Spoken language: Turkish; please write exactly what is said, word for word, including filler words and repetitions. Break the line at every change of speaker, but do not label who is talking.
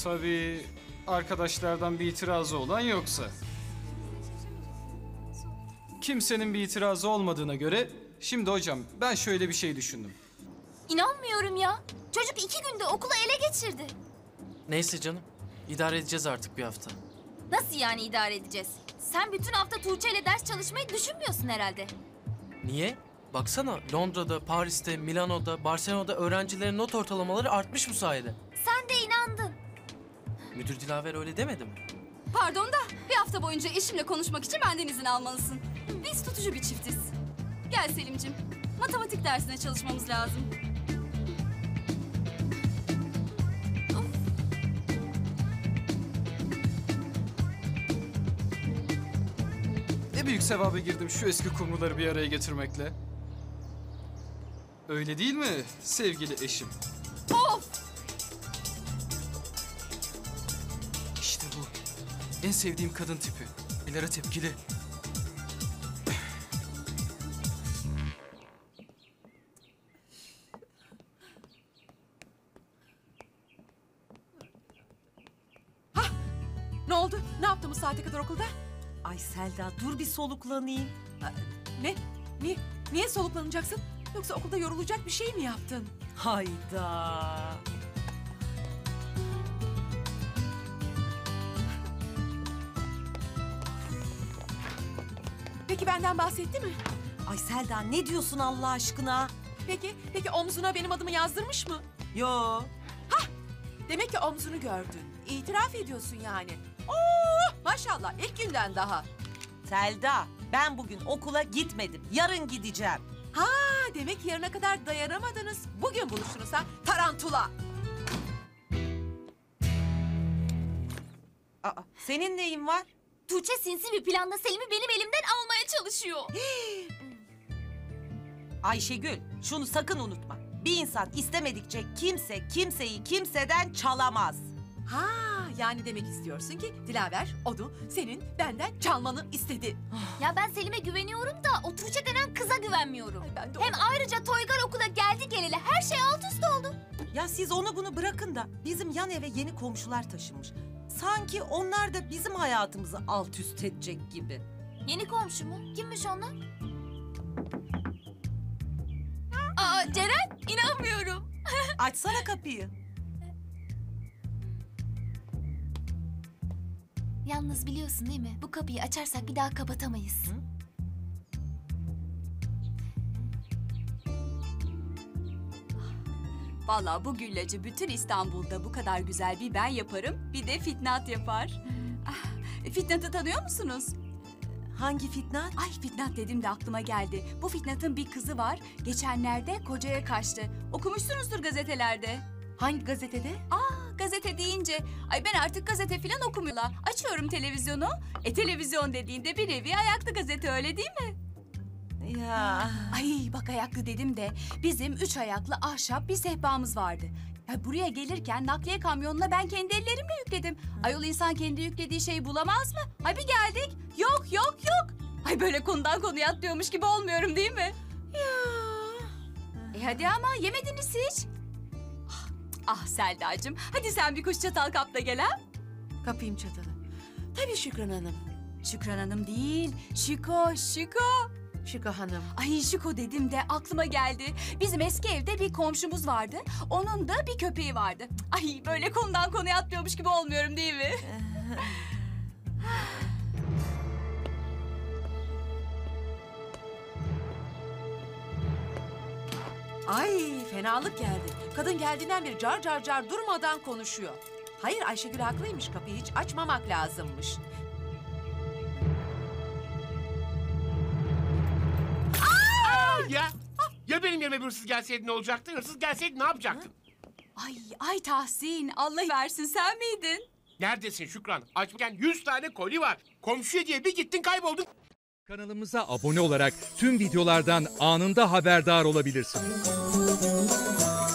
Tabii arkadaşlardan bir itirazı olan yoksa. Kimsenin bir itirazı olmadığına göre şimdi hocam ben şöyle bir şey düşündüm.
İnanmıyorum ya. Çocuk iki günde okulu ele geçirdi.
Neyse canım. İdare edeceğiz artık bir hafta.
Nasıl yani idare edeceğiz? Sen bütün hafta Tuğçe ile ders çalışmayı düşünmüyorsun herhalde.
Niye? Baksana Londra'da, Paris'te, Milano'da, Barcelona'da öğrencilerin not ortalamaları artmış bu sayede.
Sen de inandın.
Müdür Dilaver öyle demedi mi?
Pardon da bir hafta boyunca eşimle konuşmak için benden izin almalısın. Biz tutucu bir çiftiz. Gel Selim'cim. Matematik dersine çalışmamız lazım.
Ne büyük sevaba girdim şu eski kumruları bir araya getirmekle. Öyle değil mi sevgili eşim?
Of!
İşte bu. En sevdiğim kadın tipi. İleri tepkili.
Ne oldu? Ne yaptın bu saate kadar okulda?
Ay Selda dur bir soluklanayım.
Ne? Niye, niye soluklanacaksın? Yoksa okulda yorulacak bir şey mi yaptın?
Hayda.
Peki benden bahsetti mi?
Ay Selda ne diyorsun Allah aşkına?
Peki, peki omzuna benim adımı yazdırmış mı?
Yo.
Demek ki omzunu gördün. İtiraf ediyorsun yani. Oo, maşallah ilk günden daha.
Selda ben bugün okula gitmedim. Yarın gideceğim.
Ha, demek yarına kadar dayanamadınız. Bugün buluştunuz ha? Tarantula.
Aa, senin neyin var?
Tuğçe sinsi bir planla Selim'i benim elimden almaya çalışıyor.
Ayşegül şunu sakın unutma. Bir insan istemedikçe kimse kimseyi kimseden çalamaz.
Ha, yani demek istiyorsun ki Dilaver onu senin benden çalmanı istedi.
Ya ben Selim'e güveniyorum da o Tuğçe denen kıza güvenmiyorum.
Ay ben de
Hem
ona-
ayrıca Toygar okula geldi geleli her şey alt üst oldu.
Ya siz onu bunu bırakın da bizim yan eve yeni komşular taşınmış. Sanki onlar da bizim hayatımızı alt üst edecek gibi.
Yeni komşu mu? Kimmiş onlar? Aa Ceren, inanmıyorum.
Açsana kapıyı.
Yalnız biliyorsun değil mi? Bu kapıyı açarsak bir daha kapatamayız.
Hı?
Vallahi bu güllacı bütün İstanbul'da bu kadar güzel bir ben yaparım. Bir de Fitnat yapar. Ah, Fitnat'ı tanıyor musunuz?
Hangi Fitnat?
Ay Fitnat dedim de aklıma geldi. Bu Fitnat'ın bir kızı var. Geçenlerde kocaya kaçtı. Okumuşsunuzdur gazetelerde.
Hangi gazetede?
Aa, gazete deyince, ay ben artık gazete falan okumuyorlar. Açıyorum televizyonu. E televizyon dediğinde bir nevi ayaklı gazete öyle değil mi?
Ya.
Ay bak ayaklı dedim de bizim üç ayaklı ahşap bir sehpamız vardı. Ya buraya gelirken nakliye kamyonuna ben kendi ellerimle yükledim. Ayol insan kendi yüklediği şeyi bulamaz mı? Ay bir geldik. Yok yok yok. Ay böyle konudan konuya atlıyormuş gibi olmuyorum değil mi?
Ya.
E hadi ama yemediniz hiç. Ah, ah Selda'cığım hadi sen bir kuş çatal kap da gel ha.
Kapayım çatalı. Tabii Şükran Hanım.
Şükran Hanım değil. Şiko, Şiko.
Şükrü Hanım.
Ay Şiko dedim de aklıma geldi. Bizim eski evde bir komşumuz vardı. Onun da bir köpeği vardı. Ay böyle konudan konuya atlıyormuş gibi olmuyorum değil mi?
Ay fenalık geldi. Kadın geldiğinden beri car car car durmadan konuşuyor. Hayır Ayşegül haklıymış, kapıyı hiç açmamak lazımmış.
Ya, ya benim yerime bir hırsız gelseydi ne olacaktı? Hırsız gelseydi ne yapacaktın?
Ay ay Tahsin Allah versin sen miydin?
Neredesin Şükran? Açmışken yüz tane koli var. Komşuya diye bir gittin kayboldun.
Kanalımıza abone olarak tüm videolardan anında haberdar olabilirsiniz.